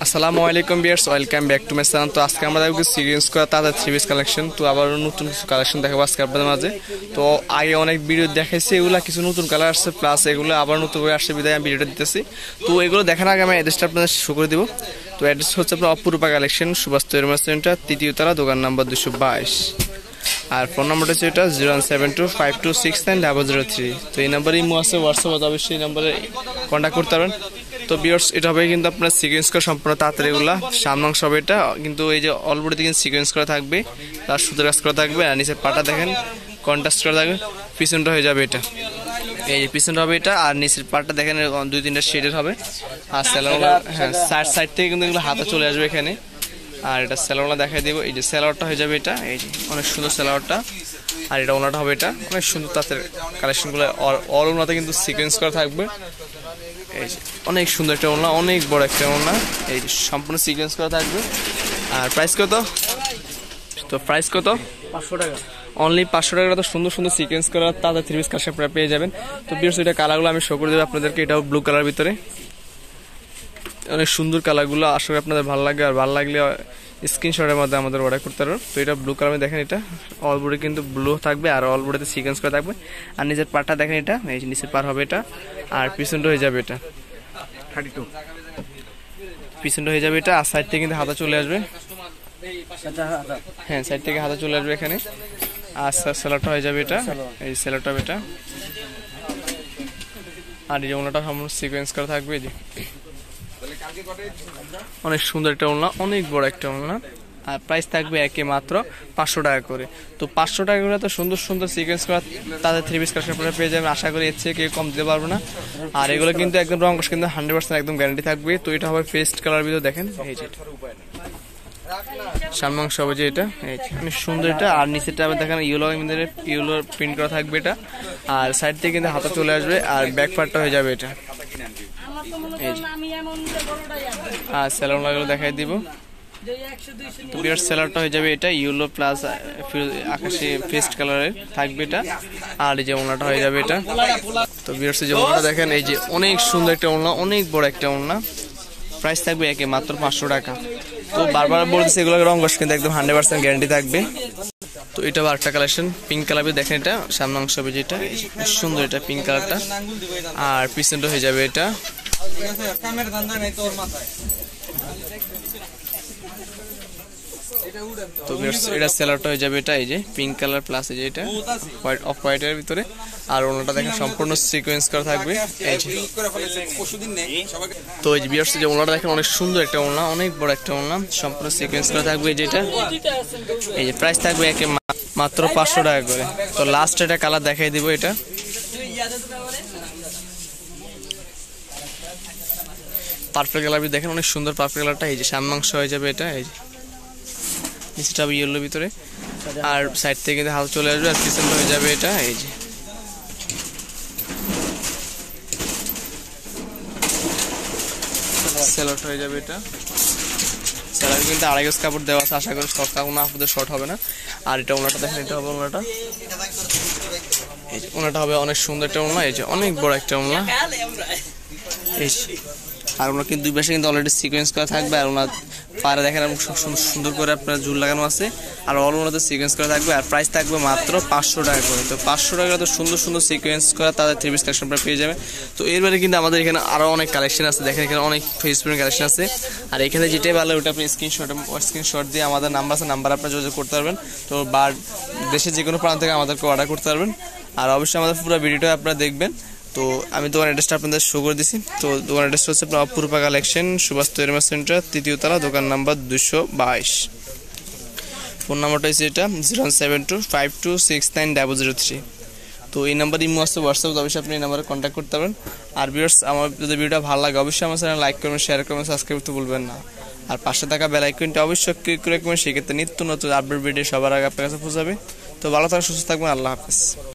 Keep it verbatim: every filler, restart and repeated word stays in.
আসসালামু আলাইকুম viewers, welcome back to my channel. তো আজকে আমরা দেখব সিরিয়াস করা তাজা থ্রি পিস কালেকশন। তো আবার নতুন কিছু কালেকশন দেখাবো আজকে আপনাদের মাঝে। তো আগে অনেক ভিডিও দেখাইছি, এগুলো কিছু নতুন কালার আসছে, প্লাস এগুলো আবার নতুন করে আসছে, বিদায় আমি ভিডিওটা দিতেছি। তো এগুলো দেখার আগে আমি অ্যাড্রেসটা আপনাদের শো করে দিব। তো অ্যাড্রেস হচ্ছে আপনার অপরূপা কালেকশন, সুভাষ তৈরি সেন্টার, তৃতীয় তলা, দোকান নাম্বার দুশো বাইশ। আর ফোন নাম্বারটা হচ্ছে এটা zero one seven two five two six nine double zero three. তো এই নাম্বারে ইমো আছে, হোয়াটসঅ্যাপ আছে, অবশ্যই এই নাম্বারে কন্ট্যাক্ট করতে পারবেন। তো ভিউয়ার্স, এটা হবে কিন্তু আপনার সিকোয়েন্স করা সম্পূর্ণ তাড়াতাড়ি, এগুলা সামনাংশ হবে এটা, কিন্তু এই যে অলরেডি কিন্তু সিকোয়েন্স করা থাকবে, তার সুতোর কাজ করা থাকবে, আর নিচের পাটা দেখেন কন্ট্রাস্ট করা থাকবে, পিছনটা হয়ে যাবে এটা, এই যে পিছনটা হবে এটা, আর নিচের পাটটা দেখেন দুই তিনটা শেডের হবে। আর স্যালোয়ার, হ্যাঁ সাইড সাইড থেকে কিন্তু এগুলো হাতে চলে আসবে এখানে। আর এটা স্যালোয়ারটা দেখাই দিব, এই যে স্যালোয়ারটা হয়ে যাবে এটা, এই যে অনেক সুন্দর স্যালোয়ারটা। আর এটা ওনাটা হবে এটা, অনেক সুন্দর তাদের কালেকশনগুলো, অল ওনাতে কিন্তু সিকোয়েন্স করা থাকবে। এই যে অনেক সুন্দর একটা ওড়না, অনেক বড় একটা ওড়না, এই যে সম্পূর্ণ সিকোয়েন্স করা থাকবে। আর প্রাইস কত? তো প্রাইস কত? পাঁচশো টাকা অনলি পাঁচশো টাকা। তো সুন্দর সুন্দর সিকোয়েন্স করা তাজা থ্রি পিস কালেকশন আপনারা পেয়ে যাবেন। তো বিয়ার্স, এটা কালারগুলো আমি শো করে দেবো আপনাদেরকে। এটাও ব্লু কালার ভিতরে, অনেক সুন্দর কালারগুলো, আশা করি আপনাদের ভালো লাগবে। আর ভালো লাগলে স্ক্রিনশটের মধ্যে আমাদের অর্ডার করতে পারো। তো এটা ব্লু কালার দেখেন, এটা অল বডি কিন্তু ব্লু থাকবে, আর অল বডিতে সিকোয়েন্স করা থাকবে। আর নিচের পারটা দেখেন, এটা এই যে নিচের পার হবে এটা, আর পিছনটা হয়ে যাবে এটা থার্টি টু পিছনটা হয়ে যাবে এটা। আর সাইড থেকে কিন্তু হাতা চলে আসবে, হ্যাঁ সাইড থেকে হাতা চলে আসবে এখানে। আর স্যালাডটা হয়ে যাবে এটা, এই স্যালাডটা হবে এটা। আর এই যে ওনাটা সম্পূর্ণ সিকোয়েন্স করা থাকবে, এই যে অনেক সুন্দর একটা ওড়না, অনেক বড় একটা ওড়না। আর প্রাইস থাকবে একে মাত্র পাঁচশো টাকা করে। তো পাঁচশো টাকা করে তো সুন্দর সুন্দর সিকোয়েন্স করা তাদের থ্রি পিস কালেকশন আপনারা পেয়ে যাবেন। আশা করি এর থেকে কেউ কম দিতে পারবো না। আর এগুলো কিন্তু একদম রং কস কিন্তু হান্ড্রেড পার্সেন্ট একদম গ্যারান্টি থাকবে। তো এটা হবে পেস্ট কালার ভিতরে, দেখেন এই যে সামনে অংশ হবে যে এটা, এই যে অনেক সুন্দর এটা। আর নিচেটা আবার দেখেন ইয়েলো ইয়েলো প্রিন্ট করা থাকবে এটা। আর সাইড থেকে কিন্তু হাতা চলে আসবে, আর ব্যাক পার্টটা হয়ে যাবে এটা। আর স্যালোয়ারগুলো দেখাই দিব। তো বিয়ার সেলারটা হয়ে যাবে এটা ইয়েলো প্লাস আকাশি পেস্ট কালারের থাকবে এটা। আর এই যে ওড়নাটা হয়ে যাবে এটা। তো বিয়ার যে ওড়নাটা দেখেন, এই যে অনেক সুন্দর একটা ওড়না, অনেক বড় একটা ওড়না। প্রাইস থাকবে একে মাত্র পাঁচশো টাকা। তো বারবার বলতেছি এগুলো রং কস কিন্তু একদম হান্ড্রেড পার্সেন্ট গ্যারান্টি থাকবে। তো এটা আরেকটা কালেকশন, পিঙ্ক কালার দেখেন, এটা সামনে অংশ হবে যেটা সুন্দর, এটা পিঙ্ক কালারটা। আর পিছনটা হয়ে যাবে এটা। তো এটা সেলারটা হয়ে যাবে এটা, এই যে পিঙ্ক কালার প্লাস এই যে এটা হোয়াইট অফ হোয়াইটের ভিতরে। আর ওনাটা দেখেন সম্পূর্ণ সিকোয়েন্স করা থাকবে, এই যে। তো এই যে ভিউয়ার্স, যে ওনাটা দেখেন অনেক সুন্দর একটা ওনা, অনেক বড় একটা ওনা, সম্পূর্ণ সিকোয়েন্স করা থাকবে যেটা। এই যে প্রাইস থাকবে একে মাত্র পাঁচশো টাকা করে। তো লাস্ট এটা কালার দেখাই দিব, এটা পার্পল কালার দেখেন, অনেক সুন্দর পার্পল কালারটা। এই যে সামনে অংশ হয়ে যাবে এটা, এই যে নিচেটা ইয়েলোর ভিতরে। আর সাইড থেকে কিন্তু হাল চলে আসবে, আর পিছনটা হয়ে যাবে এটা, এই যে সেলারটা হয়ে যাবে এটা। সেলার কিন্তু আড়াই গজ কাপড় দেওয়া আছে, আশা করি শর্ট কাপড় না আপনাদের শর্ট হবে না। আর এটা ওনাটা দেখেন, এটা হবে ওনাটা, এই যে ওনাটা হবে অনেক সুন্দর একটা ওনা, এই যে অনেক বড় একটা ওনা, এই। আর ওনার কিন্তু দুই পাশে কিন্তু অলরেডি সিকোয়েন্স করা থাকবে। আর ওনার পাড়ে দেখেন সুন্দর করে আপনার ঝুল লাগানো আছে, আর অল ওনাতে সিকোয়েন্স করা থাকবে। আর প্রাইস থাকবে মাত্র পাঁচশো টাকা করে। তো পাঁচশো টাকা তো সুন্দর সুন্দর সিকোয়েন্স করা তাদের থ্রি পিস কালেকশন আপনারা পেয়ে যাবেন। তো এরবারে কিন্তু আমাদের এখানে আরও অনেক কালেকশন আছে, দেখেন এখানে অনেক ফেস প্রিন্ট কালেকশন আছে। আর এখানে যেটাই ভালো ওটা আপনি স্ক্রিনশট স্ক্রিনশট দিয়ে আমাদের নাম্বার আছে, নাম্বার আপনার যোগাযোগ করতে পারবেন। তো বা দেশের যে কোনো প্রান্ত থেকে আমাদেরকে অর্ডার করতে পারবেন। আর অবশ্যই আমাদের পুরো ভিডিওটা আপনারা দেখবেন। তো আমি দোকান অ্যাড্রেসটা আপনাদের শো করে দিছি। তো দোকান অ্যাড্রেসটা হচ্ছে আপনার অপরূপা কালেকশন, সুভাষ তৈরি সেন্টার, তৃতীয় তলা, দোকান নাম্বার দুশো বাইশ। ফোন নাম্বারটা হচ্ছে এটা zero one seven two five two six nine double zero three. তো এই নাম্বার ইমো আছে, হোয়াটসঅ্যাপ, অবশ্যই আপনি এই নাম্বারে কন্ট্যাক্ট করতে পারবেন। আর ভিউয়ার্স, আমার যদি ভিডিওটা ভালো লাগে অবশ্যই আমার চ্যানেল লাইক করবেন, শেয়ার করবেন, সাবস্ক্রাইব করতে ভুলবেন না। আর পাশে থাকা বেল আইকনটা অবশ্যই ক্লিক করে রাখবেন, সেক্ষেত্রে নিত্য নতুন আপডেট ভিডিও সবার আগে আপনার কাছে পৌঁছাবে। তো ভালো থাকবেন, সুস্থ থাকবেন, আল্লাহ হাফেজ।